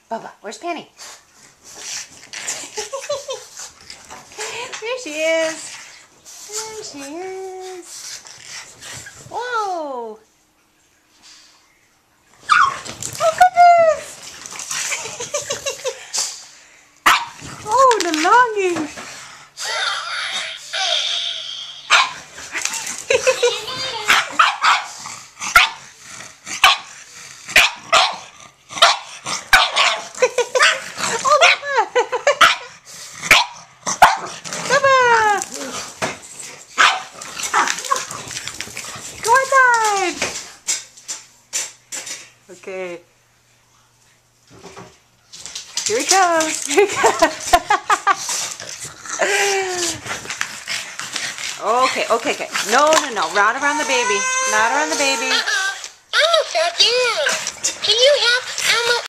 Bubba, where's Penny? There she is. There she is. Whoa. Oh, goodness. Oh, the longing. Okay. Here he comes. Here he comes. Okay. No. Not around the baby. Not around the baby. Oh, so cute. Can you